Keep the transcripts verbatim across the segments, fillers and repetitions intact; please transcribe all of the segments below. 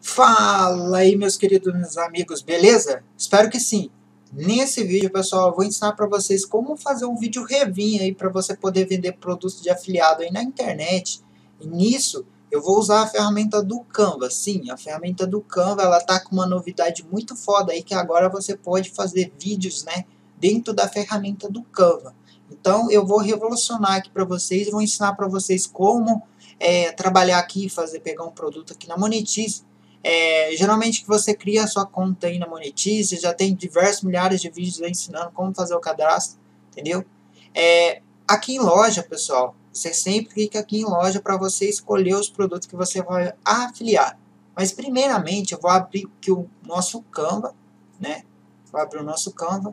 Fala aí, meus queridos amigos, beleza? Espero que sim. Nesse vídeo, pessoal, eu vou ensinar para vocês como fazer um vídeo review aí para você poder vender produtos de afiliado aí na internet. E nisso, eu vou usar a ferramenta do Canva. Sim, a ferramenta do Canva, ela tá com uma novidade muito foda aí que agora você pode fazer vídeos, né, dentro da ferramenta do Canva. Então, eu vou revolucionar aqui para vocês, vou ensinar para vocês como é, trabalhar aqui, fazer pegar um produto aqui na Monetize. É, geralmente que você cria a sua conta aí na Monetize, já tem diversos milhares de vídeos aí ensinando como fazer o cadastro, entendeu? É, aqui em loja, pessoal, você sempre clica aqui em loja para você escolher os produtos que você vai afiliar. Mas primeiramente eu vou abrir aqui o nosso Canva, né? Vou abrir o nosso Canva.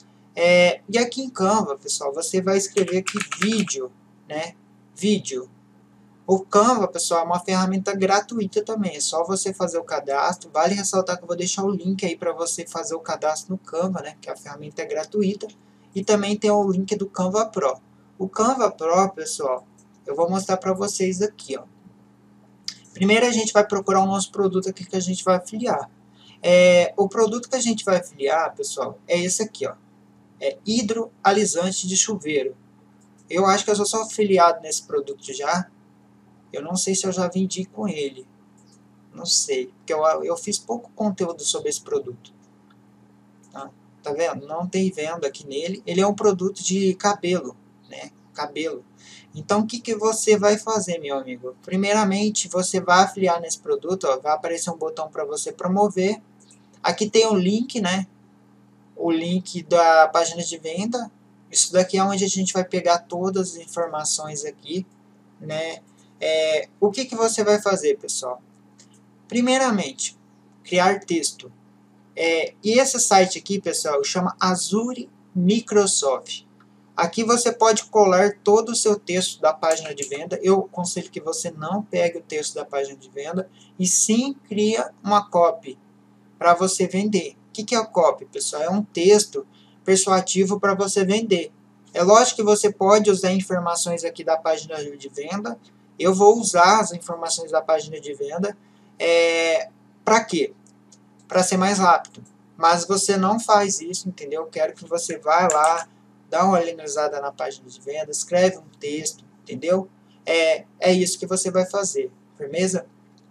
É, e aqui em Canva, pessoal, você vai escrever aqui vídeo, né? Vídeo. O Canva, pessoal, é uma ferramenta gratuita também, é só você fazer o cadastro. Vale ressaltar que eu vou deixar o link aí para você fazer o cadastro no Canva, né, que a ferramenta é gratuita. E também tem o link do Canva Pro. O Canva Pro, pessoal, eu vou mostrar para vocês aqui, ó. Primeiro a gente vai procurar o nosso produto aqui que a gente vai afiliar. É, o produto que a gente vai afiliar, pessoal, é esse aqui, ó. É hidroalisante de chuveiro. Eu acho que eu já sou afiliado nesse produto já. Eu não sei se eu já vendi com ele. Não sei. Porque eu, eu fiz pouco conteúdo sobre esse produto. Tá? Tá vendo? Não tem venda aqui nele. Ele é um produto de cabelo. Né? Cabelo. Então, o que, que você vai fazer, meu amigo? Primeiramente, você vai afiliar nesse produto. Ó, vai aparecer um botão para você promover. Aqui tem o link, né? O link da página de venda. Isso daqui é onde a gente vai pegar todas as informações aqui, né? É, o que, que você vai fazer, pessoal? Primeiramente, criar texto. É, e esse site aqui, pessoal, chama Azure Microsoft. Aqui você pode colar todo o seu texto da página de venda. Eu aconselho que você não pegue o texto da página de venda e sim cria uma copy para você vender. O que, que é a copy, pessoal? É um texto persuasivo para você vender. É lógico que você pode usar informações aqui da página de venda. Eu vou usar as informações da página de venda. É, para quê? Para ser mais rápido. Mas você não faz isso, entendeu? Eu quero que você vá lá, dá uma analisada na página de venda, escreve um texto, entendeu? É, é isso que você vai fazer, firmeza?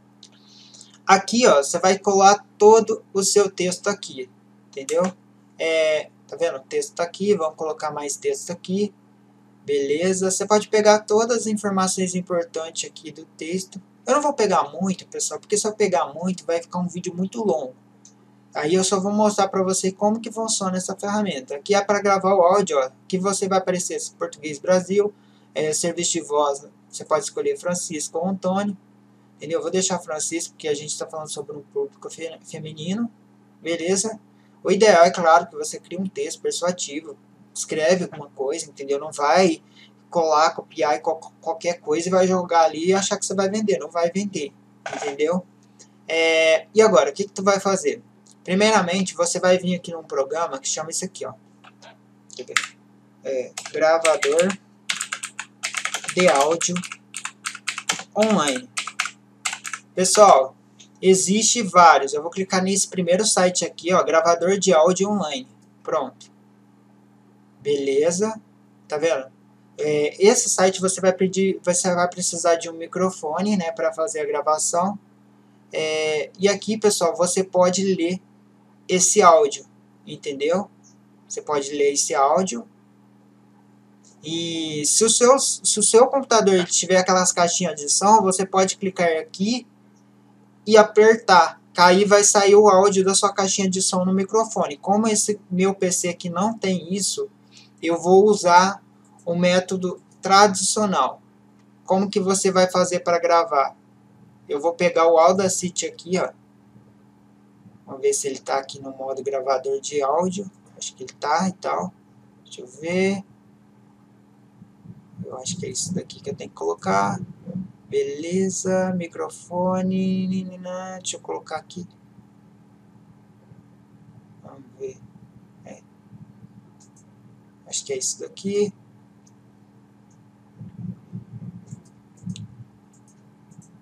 Aqui, ó, você vai colar todo o seu texto aqui, entendeu? É, tá vendo? O texto tá aqui, vamos colocar mais texto aqui. Beleza? Você pode pegar todas as informações importantes aqui do texto. Eu não vou pegar muito, pessoal, porque se eu pegar muito, vai ficar um vídeo muito longo. Aí eu só vou mostrar para você como que funciona essa ferramenta. Aqui é para gravar o áudio, ó, que você vai aparecer Português Brasil, é, serviço de voz, você pode escolher Francisco ou Antônio. Entendeu? Eu vou deixar Francisco, porque a gente está falando sobre um público fe feminino. Beleza? O ideal é, claro, que você crie um texto persuasivo, escreve alguma coisa, entendeu? Não vai colar, copiar e qualquer coisa e vai jogar ali e achar que você vai vender. Não vai vender, entendeu? É, e agora, o que, que tu vai fazer? Primeiramente, você vai vir aqui num programa que chama isso aqui, ó. É, gravador de áudio online. Pessoal, existe vários. Eu vou clicar nesse primeiro site aqui, ó, gravador de áudio online. Pronto. Beleza? Tá vendo? É, esse site você vai pedir, você vai precisar de um microfone, né, para fazer a gravação. É, e aqui, pessoal, você pode ler esse áudio, entendeu? Você pode ler esse áudio. E se o seu, se o seu computador tiver aquelas caixinhas de som, você pode clicar aqui e apertar, que aí vai sair o áudio da sua caixinha de som no microfone. Como esse meu P C aqui não tem isso, eu vou usar o método tradicional. Como que você vai fazer para gravar? Eu vou pegar o Audacity aqui, ó. Vamos ver se ele está aqui no modo gravador de áudio. Acho que ele está e tal. Deixa eu ver. Eu acho que é isso daqui que eu tenho que colocar. Beleza, microfone. Deixa eu colocar aqui. Vamos ver. É. Acho que é isso daqui.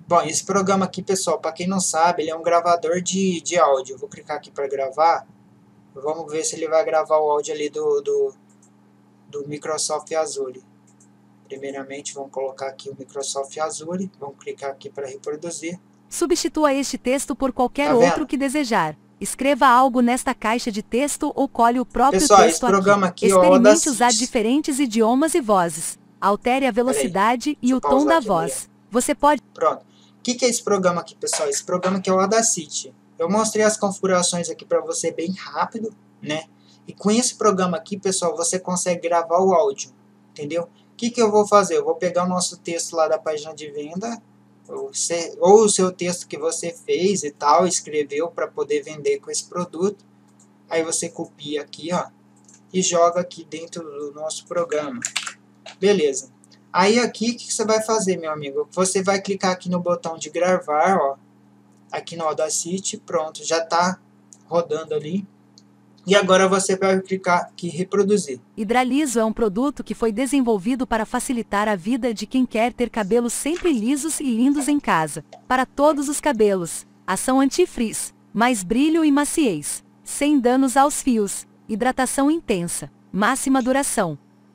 Bom, esse programa aqui, pessoal, para quem não sabe, ele é um gravador de, de áudio. Eu vou clicar aqui para gravar. Vamos ver se ele vai gravar o áudio ali do, do, do Microsoft Azure. Primeiramente, vamos colocar aqui o Microsoft Azure. Vamos clicar aqui para reproduzir. Substitua este texto por qualquer Tá outro vendo? que desejar. Escreva algo nesta caixa de texto ou cole o próprio Pessoal, esse texto programa aqui. aqui é o Experimente usar Audacity. diferentes idiomas e vozes. Altere a Peraí, velocidade e deixa eu o tom pausar da aqui a mulher. voz. Você pode... Pronto. O que, que é esse programa aqui, pessoal? Esse programa aqui é o Audacity. Eu mostrei as configurações aqui para você bem rápido, né? E com esse programa aqui, pessoal, você consegue gravar o áudio, entendeu? O que, que eu vou fazer? Eu vou pegar o nosso texto lá da página de venda, ou, se, ou o seu texto que você fez e tal, escreveu para poder vender com esse produto. Aí você copia aqui, ó, e joga aqui dentro do nosso programa. Beleza. Aí aqui, o que você vai fazer, meu amigo? Você vai clicar aqui no botão de gravar, ó, aqui no Audacity, pronto, já está rodando ali. E agora você vai clicar aqui em reproduzir. Hidraliso é um produto que foi desenvolvido para facilitar a vida de quem quer ter cabelos sempre lisos e lindos em casa. Para todos os cabelos. Ação anti-frizz, mais brilho e maciez. Sem danos aos fios. Hidratação intensa. Máxima duração.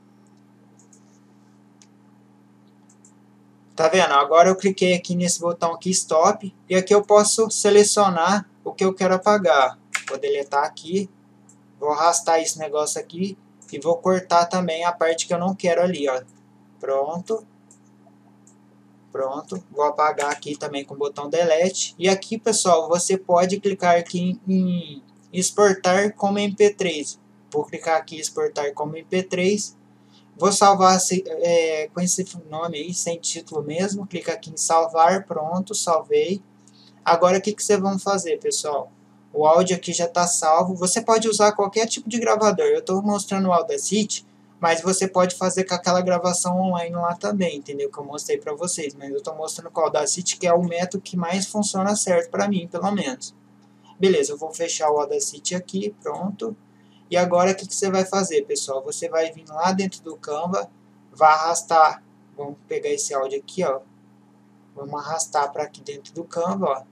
Tá vendo? Agora eu cliquei aqui nesse botão aqui, stop. E aqui eu posso selecionar o que eu quero apagar. Vou deletar aqui. Vou arrastar esse negócio aqui. E vou cortar também a parte que eu não quero ali, ó. Pronto. Pronto. Vou apagar aqui também com o botão delete. E aqui, pessoal, você pode clicar aqui em exportar como M P três. Vou clicar aqui em exportar como M P três. Vou salvar é, com esse nome aí, sem título mesmo. Clica aqui em salvar, pronto, salvei. Agora o que, que vocês vão fazer, pessoal? O áudio aqui já está salvo. Você pode usar qualquer tipo de gravador. Eu estou mostrando o Audacity, mas você pode fazer com aquela gravação online lá também, entendeu? Que eu mostrei para vocês. Mas eu estou mostrando com o Audacity, que é o método que mais funciona certo para mim, pelo menos. Beleza, eu vou fechar o Audacity aqui, pronto. E agora o que, que você vai fazer, pessoal? Você vai vir lá dentro do Canva, vai arrastar, vamos pegar esse áudio aqui, ó. Vamos arrastar para aqui dentro do Canva, ó.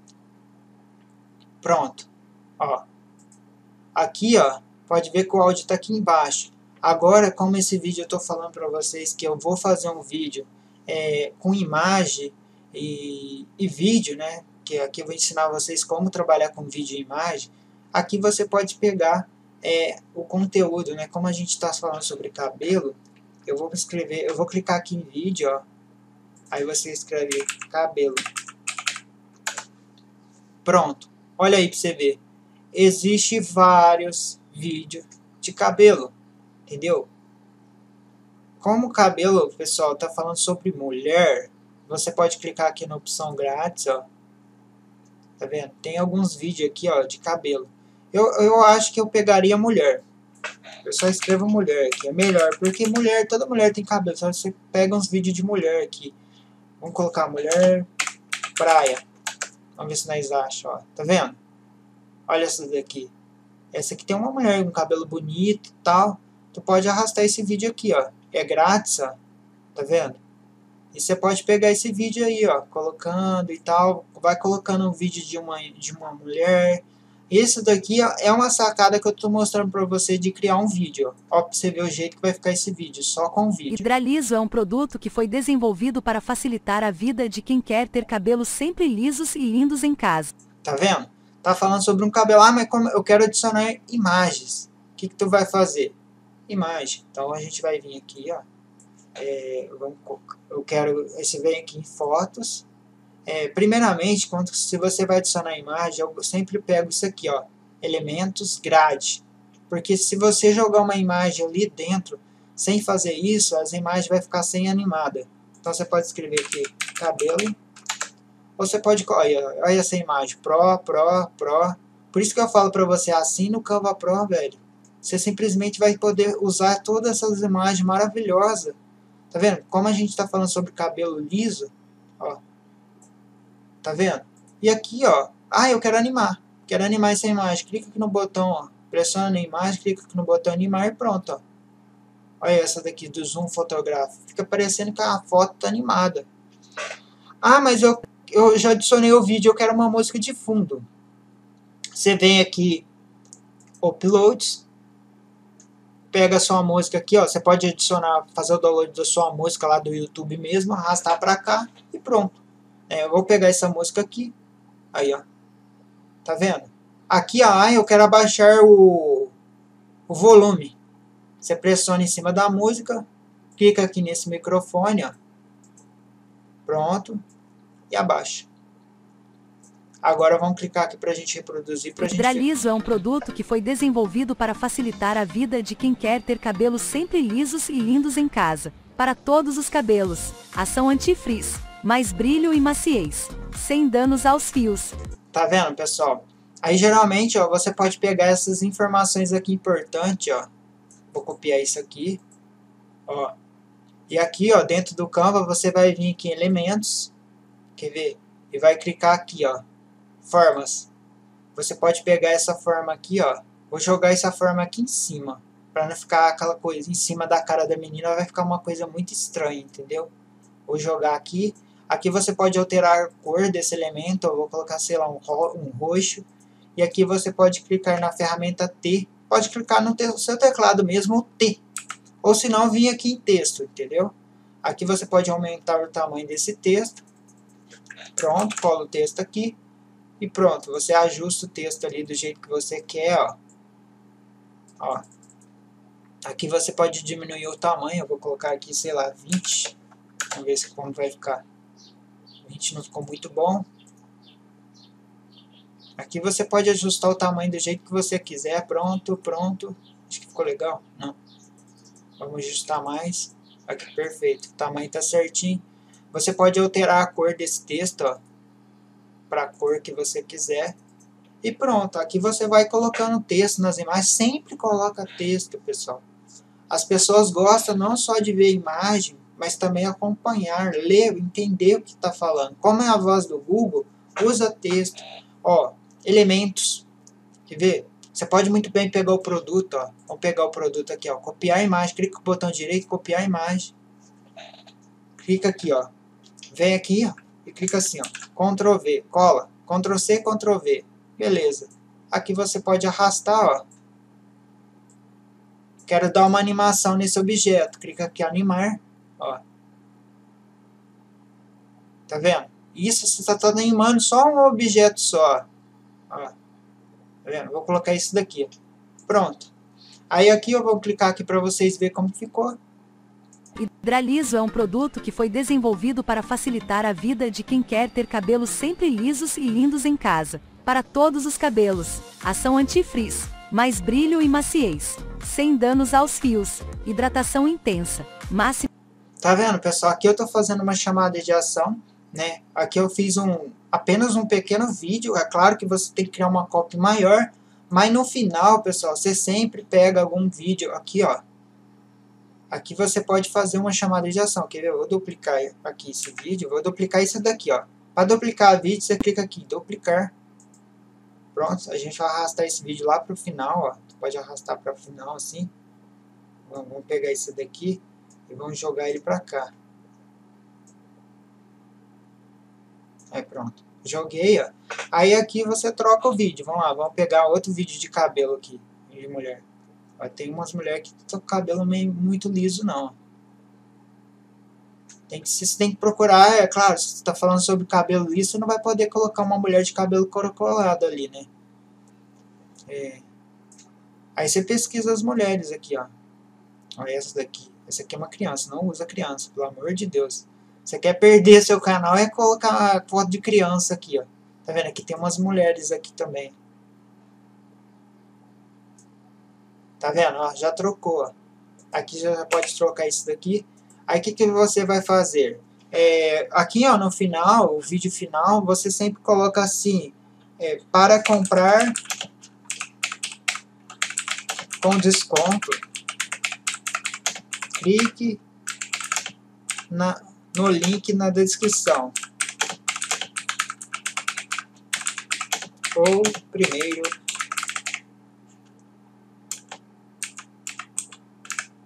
Pronto, ó. Aqui, ó, pode ver que o áudio está aqui embaixo. Agora, como esse vídeo eu estou falando para vocês que eu vou fazer um vídeo é, com imagem e, e vídeo, né? Que aqui eu vou ensinar vocês como trabalhar com vídeo e imagem. Aqui você pode pegar É, o conteúdo, né? Como a gente está falando sobre cabelo, eu vou escrever, eu vou clicar aqui em vídeo, ó. Aí você escreve cabelo. Pronto. Olha aí para você ver. Existe vários vídeos de cabelo, entendeu? Como o cabelo, pessoal, tá falando sobre mulher, você pode clicar aqui na opção grátis, ó. Tá vendo? Tem alguns vídeos aqui, ó, de cabelo. Eu, eu acho que eu pegaria mulher. Eu só escrevo mulher aqui, é melhor. Porque mulher, toda mulher tem cabelo. Só você pega uns vídeos de mulher aqui. Vamos colocar mulher, praia. Vamos ver se nós achamos, ó. Tá vendo? Olha essa daqui. Essa aqui tem uma mulher com cabelo bonito e tal. Tu pode arrastar esse vídeo aqui, ó. É grátis, ó. Tá vendo? E você pode pegar esse vídeo aí, ó. Colocando e tal. Vai colocando um vídeo de uma, de uma mulher. Isso daqui é uma sacada que eu estou mostrando para você de criar um vídeo. Ó, para você ver o jeito que vai ficar esse vídeo, só com o vídeo. Hidraliso é um produto que foi desenvolvido para facilitar a vida de quem quer ter cabelos sempre lisos e lindos em casa. Tá vendo? Tá falando sobre um cabelo. Ah, mas como eu quero adicionar imagens. O que, que tu vai fazer? Imagem. Então a gente vai vir aqui, ó. É, eu quero. Você vem aqui em fotos. É, primeiramente, quando, se você vai adicionar imagem, eu sempre pego isso aqui, ó, elementos grade. Porque se você jogar uma imagem ali dentro, sem fazer isso, as imagens vai ficar sem animada. Então você pode escrever aqui, cabelo. Ou você pode, olha, olha essa imagem, Pro, Pro, Pro. Por isso que eu falo para você, assim no Canva Pro, velho, você simplesmente vai poder usar todas essas imagens maravilhosas. Tá vendo? Como a gente está falando sobre cabelo liso, ó. Tá vendo? E aqui, ó. Ah, eu quero animar. Quero animar essa imagem. Clica aqui no botão, ó. Pressiona na imagem, clica aqui no botão animar e pronto, ó. Olha essa daqui do zoom fotográfico. Fica parecendo que a foto tá animada. Ah, mas eu eu já adicionei o vídeo, eu quero uma música de fundo. Você vem aqui, Uploads, pega a sua música aqui, ó, você pode adicionar, fazer o download da sua música lá do YouTube mesmo, arrastar pra cá e pronto. É, eu vou pegar essa música aqui, aí ó, tá vendo? Aqui, ah, eu quero abaixar o, o volume. Você pressiona em cima da música, clica aqui nesse microfone, ó, pronto, e abaixa. Agora vamos clicar aqui para a gente reproduzir. Pra gente Hidraliso é um produto que foi desenvolvido para facilitar a vida de quem quer ter cabelos sempre lisos e lindos em casa. Para todos os cabelos, ação anti-frizz, mais brilho e maciez, sem danos aos fios. Tá vendo, pessoal? Aí geralmente, ó, você pode pegar essas informações aqui importantes, ó. Vou copiar isso aqui, ó. E aqui, ó, dentro do Canva, você vai vir aqui em elementos, quer ver? E vai clicar aqui, ó. Formas. Você pode pegar essa forma aqui, ó. Vou jogar essa forma aqui em cima. Pra não ficar aquela coisa em cima da cara da menina. Vai ficar uma coisa muito estranha, entendeu? Vou jogar aqui. Aqui você pode alterar a cor desse elemento. Eu vou colocar, sei lá, um, ro um roxo. E aqui você pode clicar na ferramenta T. Pode clicar no te seu teclado mesmo, o T. Ou se não, vir aqui em texto, entendeu? Aqui você pode aumentar o tamanho desse texto. Pronto, cola o texto aqui. E pronto, você ajusta o texto ali do jeito que você quer, ó. Ó. Aqui você pode diminuir o tamanho, eu vou colocar aqui, sei lá, vinte. Vamos ver se como vai ficar. vinte não ficou muito bom. Aqui você pode ajustar o tamanho do jeito que você quiser, pronto, pronto. Acho que ficou legal? Não. Vamos ajustar mais. Aqui, perfeito, o tamanho tá certinho. Você pode alterar a cor desse texto, ó, para a cor que você quiser. E pronto, aqui você vai colocando texto nas imagens. Sempre coloca texto, pessoal. As pessoas gostam não só de ver imagem, mas também acompanhar, ler, entender o que está falando. Como é a voz do Google, usa texto. Ó, elementos. Quer ver? Você pode muito bem pegar o produto, ó. Vamos pegar o produto aqui, ó. Copiar a imagem. Clica com o botão direito, copiar a imagem. Clica aqui, ó. Vem aqui, ó. E clica assim, ó. Ctrl V, cola. Ctrl C, Ctrl V. Beleza. Aqui você pode arrastar, ó. Quero dar uma animação nesse objeto. Clica aqui, animar, ó. Tá vendo? Isso você está animando só um objeto só, ó. Tá vendo? Vou colocar isso daqui. Pronto. Aí aqui eu vou clicar aqui para vocês verem como ficou. Hidraliso é um produto que foi desenvolvido para facilitar a vida de quem quer ter cabelos sempre lisos e lindos em casa. Para todos os cabelos, ação anti-frizz, mais brilho e maciez, sem danos aos fios, hidratação intensa, máximo. Tá vendo, pessoal? Aqui eu estou fazendo uma chamada de ação, né? Aqui eu fiz um, apenas um pequeno vídeo. É claro que você tem que criar uma cópia maior, mas no final, pessoal, você sempre pega algum vídeo aqui, ó. Aqui você pode fazer uma chamada de ação. Quer ver? Eu vou duplicar aqui esse vídeo. Vou duplicar isso daqui, ó. Para duplicar o vídeo, você clica aqui, duplicar. Pronto, a gente vai arrastar esse vídeo lá para o final, ó. Você pode arrastar para o final assim. Vamos pegar esse daqui e vamos jogar ele para cá. Aí pronto, joguei, ó. Aí aqui você troca o vídeo. Vamos lá, vamos pegar outro vídeo de cabelo aqui, de mulher. Tem umas mulheres que estão com o cabelo meio muito liso, não. Tem que, você tem que procurar, é claro, se você está falando sobre cabelo liso, você não vai poder colocar uma mulher de cabelo caracolado ali, né? É. Aí você pesquisa as mulheres aqui, ó. Olha essa daqui. Essa aqui é uma criança, não usa criança, pelo amor de Deus. Você quer perder seu canal, é colocar foto de criança aqui, ó. Tá vendo? Aqui tem umas mulheres aqui também. Tá vendo? Ó, já trocou, ó. Aqui já pode trocar isso daqui. Aí o que, que você vai fazer? É, aqui, ó, no final, o vídeo final, você sempre coloca assim, é, para comprar com desconto, clique na, no link na descrição. Ou primeiro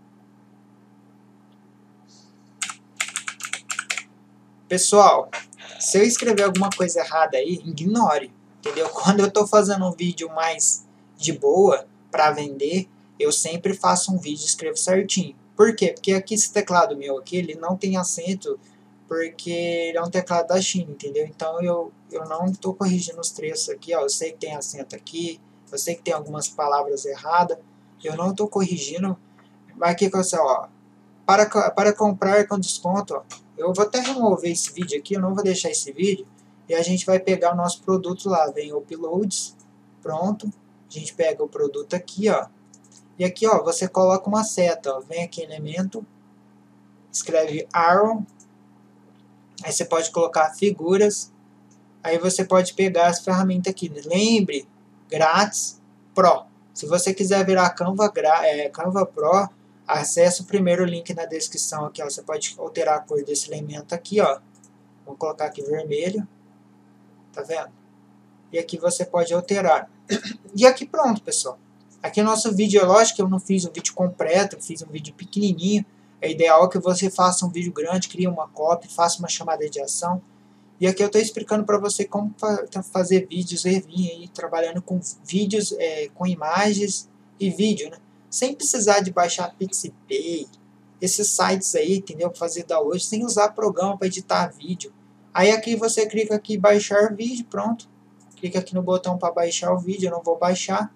pessoal, Se eu escrever alguma coisa errada aí, ignore, entendeu? Quando eu tô fazendo um vídeo mais de boa para vender, eu sempre faço um vídeo e escrevo certinho. Por quê? Porque aqui esse teclado meu aqui, ele não tem acento, porque ele é um teclado da China, entendeu? Então eu, eu não estou corrigindo os trechos aqui, ó. Eu sei que tem acento aqui, eu sei que tem algumas palavras erradas, eu não estou corrigindo. Mas aqui, ó, para, para comprar com desconto, ó, eu vou até remover esse vídeo aqui, eu não vou deixar esse vídeo, e a gente vai pegar o nosso produto lá, vem o uploads, pronto, a gente pega o produto aqui, ó, e aqui, ó, você coloca uma seta, ó, vem aqui elemento, escreve arrow, aí você pode colocar figuras, aí você pode pegar as ferramentas aqui, lembre, grátis, Pro. Se você quiser virar Canva, é, Canva Pro, acesse o primeiro link na descrição aqui, ó. Você pode alterar a cor desse elemento aqui, ó. Vou colocar aqui vermelho, tá vendo? E aqui você pode alterar. E aqui pronto, pessoal. Aqui o nosso vídeo, é lógico que eu não fiz um vídeo completo, eu fiz um vídeo pequenininho. É ideal que você faça um vídeo grande, crie uma copy, faça uma chamada de ação. E aqui eu estou explicando para você como fa fazer vídeos e vir aí trabalhando com vídeos, é, com imagens e vídeo, né? Sem precisar de baixar PixPay, esses sites aí, entendeu? Fazer download, sem usar programa para editar vídeo. Aí aqui você clica aqui baixar vídeo, pronto. Clica aqui no botão para baixar o vídeo, eu não vou baixar.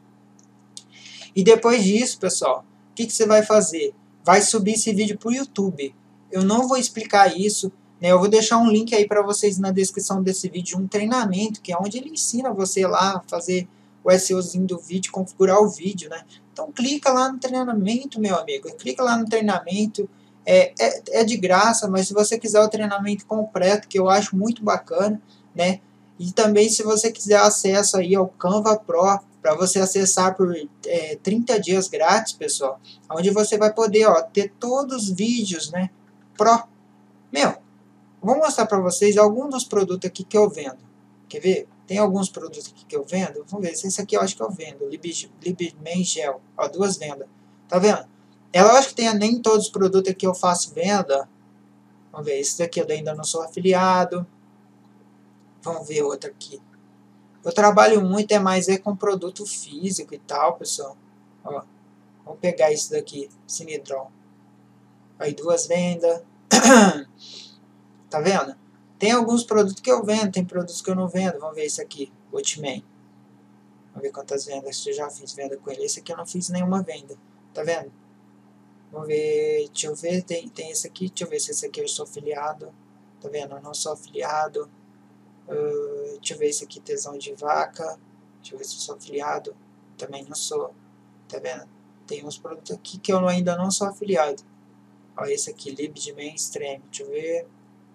E depois disso, pessoal, o que, que você vai fazer? Vai subir esse vídeo para o YouTube. Eu não vou explicar isso, né? Eu vou deixar um link aí para vocês na descrição desse vídeo, um treinamento, que é onde ele ensina você lá a fazer o SEOzinho do vídeo, configurar o vídeo, né? Então clica lá no treinamento, meu amigo. Clica lá no treinamento. É, é, é de graça, mas se você quiser o treinamento completo, que eu acho muito bacana, né? E também se você quiser acesso aí ao Canva Pro, para você acessar por é, trinta dias grátis, pessoal, onde você vai poder, ó, ter todos os vídeos, né? Pro. Meu, vou mostrar para vocês alguns dos produtos aqui que eu vendo. Quer ver? Tem alguns produtos aqui que eu vendo. Vamos ver, esse aqui eu acho que eu vendo. Libman Gel. Ó, duas vendas. Tá vendo? É lógico que tem nem todos os produtos aqui eu faço venda. Vamos ver, esse daqui eu ainda não sou afiliado. Vamos ver outro aqui. Eu trabalho muito, é mais é com produto físico e tal, pessoal. Ó, vamos pegar esse daqui, Sinidron. Aí duas vendas. Tá vendo? Tem alguns produtos que eu vendo, tem produtos que eu não vendo. Vamos ver esse aqui, Watchman. Vamos ver quantas vendas eu já fiz venda com ele. Esse aqui eu não fiz nenhuma venda. Tá vendo? Vamos ver, deixa eu ver, tem, tem esse aqui. Deixa eu ver se esse aqui eu sou afiliado. Tá vendo? Eu não sou afiliado. Uh, deixa eu ver esse aqui, Tesão de Vaca. Deixa eu ver se eu sou afiliado. Também não sou. Tá vendo? Tem uns produtos aqui que eu ainda não sou afiliado. Ó, esse aqui, Libman Extreme. Deixa eu ver.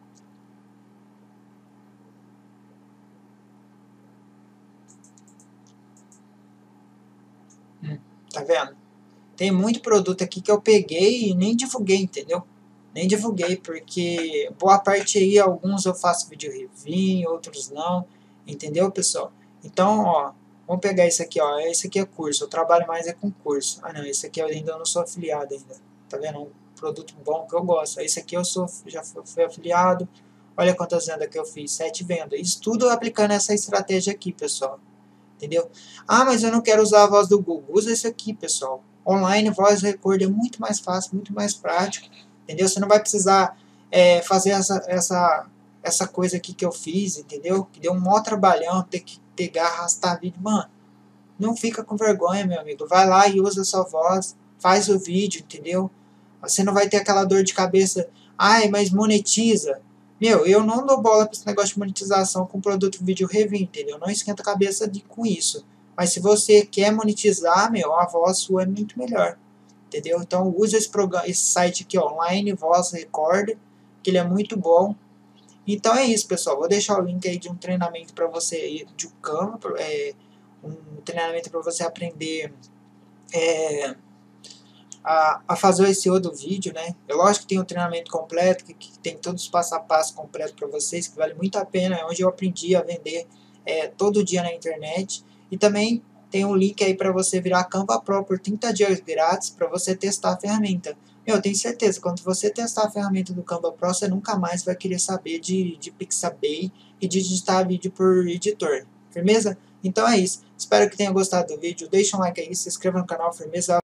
Hum, tá vendo? Tem muito produto aqui que eu peguei e nem divulguei, entendeu? Nem divulguei, porque boa parte aí, alguns eu faço vídeo review, outros não, entendeu, pessoal? Então, ó, vamos pegar esse aqui, ó, esse aqui é curso, eu trabalho mais é com curso. Ah não, esse aqui eu ainda não sou afiliado ainda, tá vendo? Um produto bom que eu gosto. Esse aqui eu sou, já fui afiliado, olha quantas vendas que eu fiz, sete vendas. Isso tudo aplicando essa estratégia aqui, pessoal, entendeu? Ah, mas eu não quero usar a voz do Google, usa esse aqui, pessoal. Online, voz record é muito mais fácil, muito mais prático. Entendeu? Você não vai precisar é, fazer essa, essa, essa coisa aqui que eu fiz, entendeu? Que deu um maior trabalhão, ter que pegar, arrastar vídeo. Mano, não fica com vergonha, meu amigo. Vai lá e usa a sua voz, faz o vídeo, entendeu? Você não vai ter aquela dor de cabeça, ai, mas monetiza. Meu, eu não dou bola para esse negócio de monetização com produto vídeo review, entendeu? Não esquenta a cabeça de, com isso. Mas se você quer monetizar, meu, a voz sua é muito melhor. Entendeu? Então use esse, programa, esse site aqui, ó, Online Voz Record, que ele é muito bom. Então é isso, pessoal. Vou deixar o link aí de um treinamento para você aí, de um Canva, é, um treinamento para você aprender é, a, a fazer o S E O do vídeo, né? É lógico que tem um treinamento completo, que, que tem todos os passo a passo completo para vocês, que vale muito a pena. É onde eu aprendi a vender é, todo dia na internet. E também tem um link aí para você virar Canva Pro por trinta dias grátis para você testar a ferramenta. Eu tenho certeza, quando você testar a ferramenta do Canva Pro, você nunca mais vai querer saber de, de Pixabay e de digitar vídeo por editor. Firmeza? Então é isso. Espero que tenha gostado do vídeo. Deixa um like aí, se inscreva no canal. Firmeza?